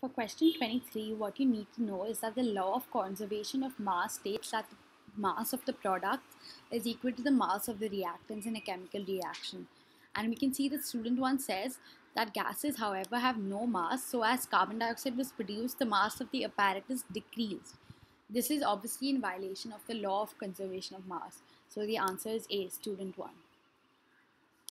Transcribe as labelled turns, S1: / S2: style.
S1: For question 23, what you need to know is that the law of conservation of mass states that the mass of the product is equal to the mass of the reactants in a chemical reaction. And we can see that student 1 says that gases, however, have no mass, so as carbon dioxide was produced, the mass of the apparatus decreased. This is obviously in violation of the law of conservation of mass. So the answer is A, student 1.